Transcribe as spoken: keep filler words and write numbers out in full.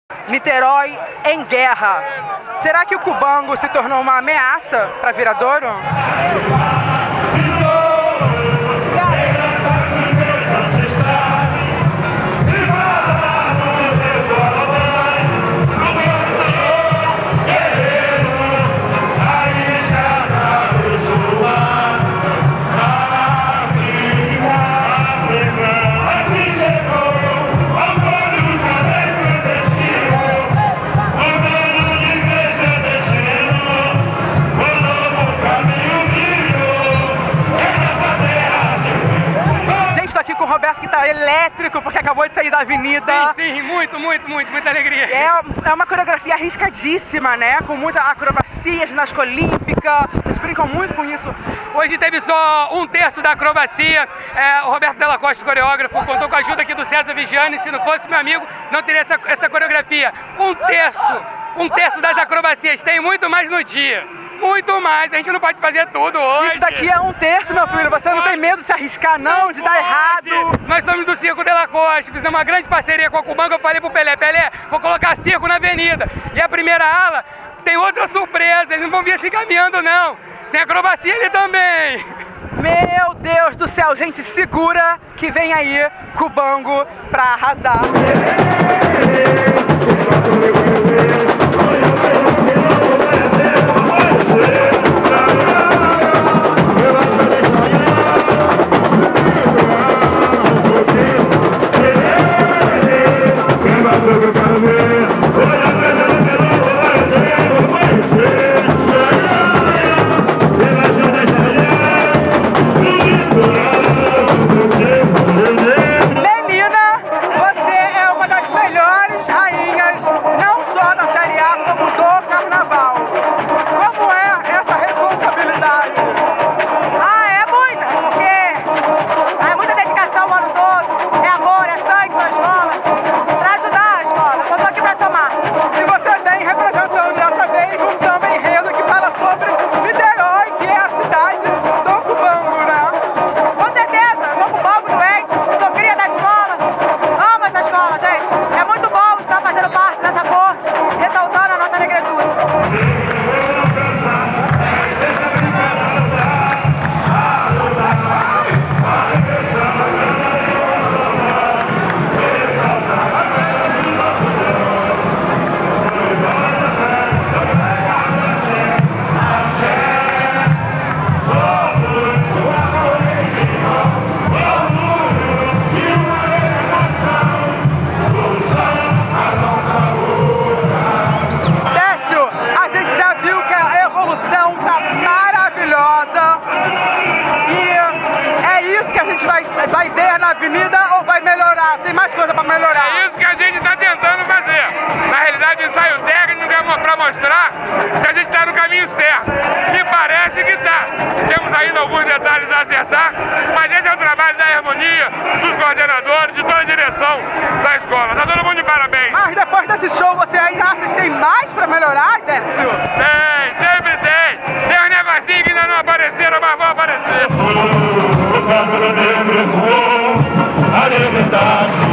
Niterói em guerra. Será que o Cubango se tornou uma ameaça para Viradouro? Que tá elétrico, porque acabou de sair da avenida. Sim, sim, muito, muito, muito, muita alegria. É, é uma coreografia arriscadíssima, né? Com muita acrobacia, ginástica olímpica. Vocês brincam muito com isso. Hoje teve só um terço da acrobacia. É, o Roberto Della Costa, coreógrafo, contou com a ajuda aqui do César Vigiani. Se não fosse meu amigo, não teria essa, essa coreografia. Um terço, um terço das acrobacias. Tem muito mais no dia. Muito mais, a gente não pode fazer tudo hoje. Isso daqui é um terço, meu filho. Você não tem medo de se arriscar, não, de dar errado. Nós somos do Circo Della Costa, fizemos uma grande parceria com a Cubango. Eu falei pro Pelé, Pelé, vou colocar circo na avenida. E a primeira ala tem outra surpresa, eles não vão vir assim caminhando, não. Tem acrobacia ali também. Meu Deus do céu, gente, segura que vem aí Cubango pra arrasar. Vai ver na avenida ou vai melhorar? Tem mais coisa para melhorar? É isso que a gente está tentando fazer. Na realidade, o ensaio técnico é para mostrar se a gente está no caminho certo. Me parece que está. Temos ainda alguns detalhes a acertar, mas esse é o trabalho da harmonia, dos coordenadores, de toda a direção da escola. Está todo mundo de parabéns. Mas depois desse show, você ainda acha que tem mais para melhorar, Décio? Tem, sempre tem. Tem uns negocinhos que ainda não apareceram, mas vão aparecer. Alimentar